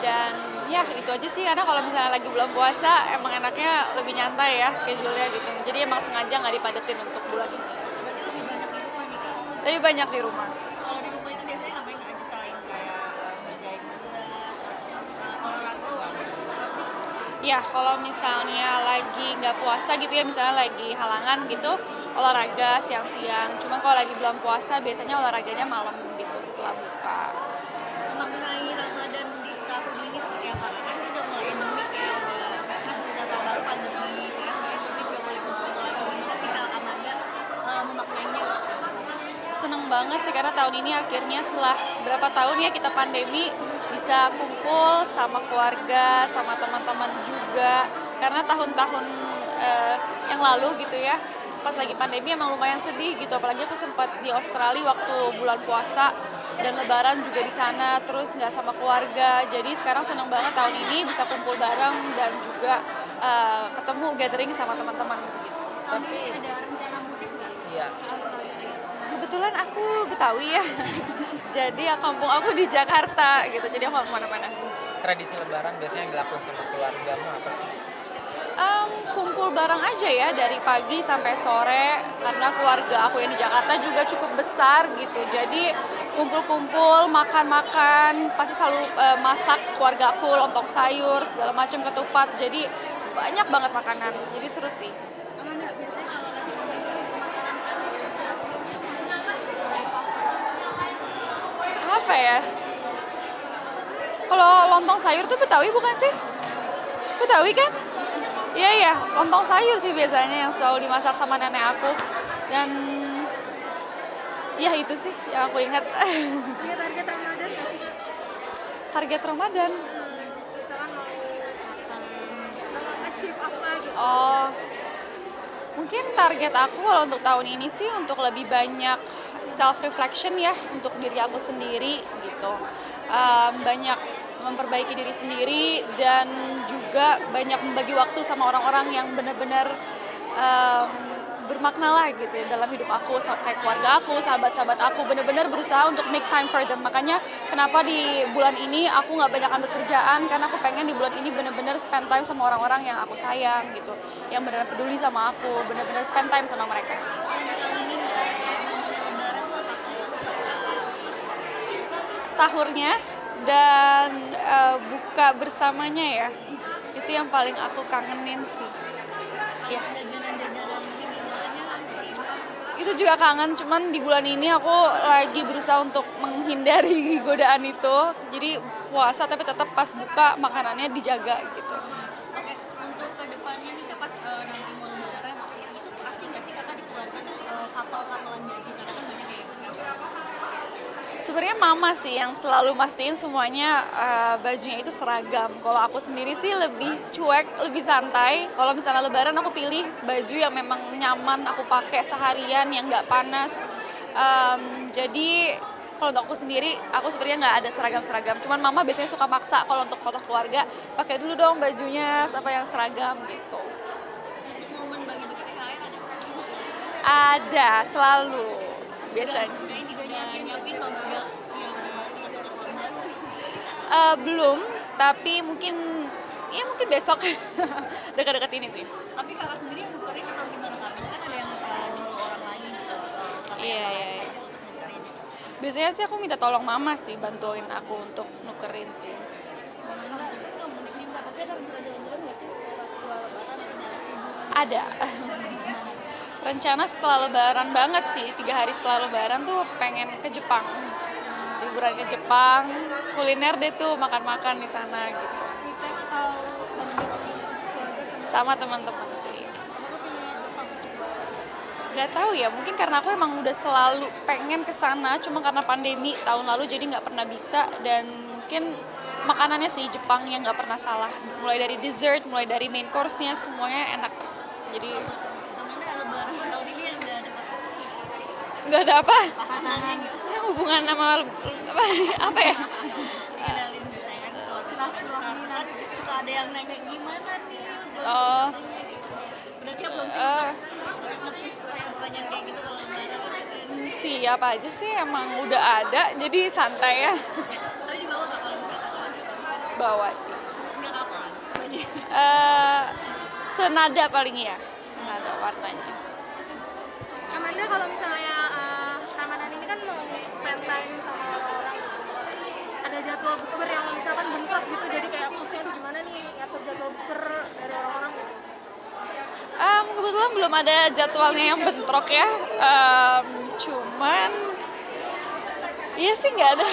Dan ya itu aja sih, karena kalau misalnya lagi bulan puasa emang enaknya lebih nyantai ya schedule-nya gitu. Jadi emang sengaja nggak dipadetin untuk bulan ini. Berarti lebih banyak di rumah nih Kak? Lebih banyak di rumah. Kalau di rumah itu biasanya ngapain aja selain kayak ngerjain tugas atau olahraga apa sih? Ya kalau misalnya lagi nggak puasa gitu ya, misalnya lagi halangan gitu, olahraga siang-siang. Cuma kalau lagi bulan puasa biasanya olahraganya malam gitu setelah buka. Memaknai Ramadan di tahun ini seperti apa? Kan udah mulai endemik ya, udah tahun lalu pandemi, sekarang udah endemik, udah mulai kumpul lagi. Gimana sih Kak Amanda memaknainya? Seneng banget sih karena tahun ini akhirnya setelah berapa tahun ya kita pandemi bisa kumpul sama keluarga, sama teman-teman juga. Karena tahun-tahun yang lalu gitu ya, pas lagi pandemi emang lumayan sedih gitu. Apalagi aku sempat di Australia waktu bulan puasa dan lebaran juga di sana, terus nggak sama keluarga. Jadi sekarang seneng banget tahun ini bisa kumpul bareng dan juga ketemu gathering sama teman-teman gitu. Tahun ini ada rencana mudik nggak? Iya. Ke Australia lagi atau kemana? Kebetulan aku Betawi ya, jadi ya kampung aku di Jakarta gitu, jadi aku nggak kemana-mana. Tradisi lebaran biasanya yang dilakukan sama keluargamu apa sih? Kumpul bareng aja ya dari pagi sampai sore, karena keluarga aku yang di Jakarta juga cukup besar gitu, jadi kumpul-kumpul, makan-makan, pasti selalu masak keluarga aku, lontong sayur, segala macam ketupat, jadi banyak banget makanan, jadi seru sih. Amanda, biasanya kalau lagi mudik itu makanan khas Apa ya? Kalau lontong sayur tuh Betawi bukan sih? Betawi kan? Iya iya, lontong sayur sih biasanya yang selalu dimasak sama nenek aku. Dan ya itu sih yang aku ingat. punya target Ramadan nggak sih? Target Ramadan. Misalkan mau makan, mau achieve apa gitu? Oh, mungkin target aku kalau untuk tahun ini sih untuk lebih banyak self reflection ya untuk diri aku sendiri gitu. Banyak memperbaiki diri sendiri dan juga banyak membagi waktu sama orang-orang yang benar-benar bermakna lah gitu ya dalam hidup aku, kayak keluarga aku, sahabat-sahabat aku, benar-benar berusaha untuk make time for them. Makanya kenapa di bulan ini aku nggak banyak ambil kerjaan, karena aku pengen di bulan ini benar-benar spend time sama orang-orang yang aku sayang gitu, yang benar-benar peduli sama aku, benar-benar spend time sama mereka. Kangenin dari momen lebaran tuh apa kalau Sahurnya dan buka bersamanya ya, itu yang paling aku kangenin sih. Ya. jajanan-jajanan ini jalannya Itu juga kangen, cuman di bulan ini aku lagi berusaha untuk menghindari godaan itu. Jadi puasa tapi tetap pas buka makanannya dijaga gitu. Oke, untuk kedepannya nih Kak, pas nanti mau lebaran, itu pasti nggak sih Kakak di keluarga tuh kapal-kapalan baju? Karena kan banyak kayak Sebenarnya mama sih yang selalu mastiin semuanya bajunya itu seragam. Kalau aku sendiri sih lebih cuek, lebih santai. Kalau misalnya lebaran aku pilih baju yang memang nyaman aku pakai seharian, yang nggak panas. Jadi kalau untuk aku sendiri, aku sebenarnya nggak ada seragam-seragam. Cuman mama biasanya suka maksa kalau untuk foto keluarga, pakai dulu dong bajunya apa yang seragam gitu. untuk momen bagi-bagi THR ada Ada selalu biasanya. kayaknya juga nyiapin mau udah tulis ulang baru. Belum, tapi mungkin besok dekat-dekat ini sih. Tapi Kakak sendiri yang nukerin atau gimana Kak? Biasanya kan ada yang nyuruh orang lain gitu atau Kakak Iya, yang iya, lain iya. gitu untuk nukerin. Biasanya sih aku minta tolong mama sih bantuin aku untuk nukerin sih. Kakak nggak mudik nih Mbak, tapi ada rencana jalan-jalan nggak sih pas setelah lebaran atau jalan liburan? Ada. Rencana setelah lebaran banget sih, 3 hari setelah lebaran tuh pengen ke Jepang. Liburan ke Jepang, kuliner deh tuh makan-makan di sana gitu. Weekend atau sambil keluarga Sama teman-teman sih. kenapa pilih Jepang? Gak tahu ya, mungkin karena aku emang udah selalu pengen ke sana, cuma karena pandemi tahun lalu jadi nggak pernah bisa, dan mungkin makanannya sih Jepang yang nggak pernah salah. Mulai dari dessert, mulai dari main course-nya semuanya enak. Jadi Amanda lebaran tahun ini yang udah ada nggak ada apa pasangannya nggak? hubungan sama apa ya? Kenalin saya kan kalau silaturahmi kan suka ada yang nanya gimana nih Oh, udah siap belum sih eh, nepis pertanyaan kayak gitu kalau lebaran siap aja sih, emang udah ada, jadi santai ya. tapi dibawa nggak kalau misalkan kalau ada bawa sih. Nggak kapan? Senada paling ya, senada warnanya. Amanda kalau misalnya Ramadan ini kan mau spend time sama orang-orang gitu. Ada jadwal bukber yang misalkan bentrok gitu, jadi kayak maksudnya aduh gimana nih ngatur jadwal bukber dari orang-orang gitu. Kebetulan belum ada jadwalnya yang bentrok ya. Cuman iya sih nggak ada.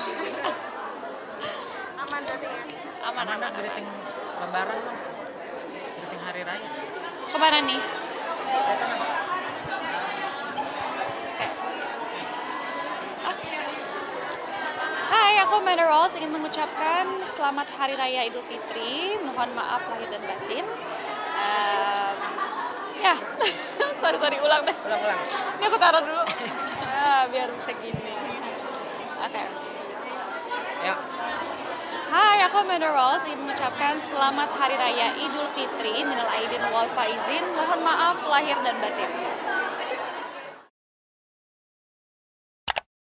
Aman berarti ya. Aman. Mana greeting lebaran dong? Greeting hari raya. Kemana nih? Hai, aku Amanda Rose ingin mengucapkan selamat Hari Raya Idul Fitri. Mohon maaf lahir dan batin. Ya, sorry ulang deh. Ulang. Ini aku taruh dulu. Biar bisa gini. Oke. Ya. Hai, aku Amanda Rose ingin mengucapkan selamat Hari Raya Idul Fitri. Minal aidin wal faizin. Mohon maaf lahir dan batin.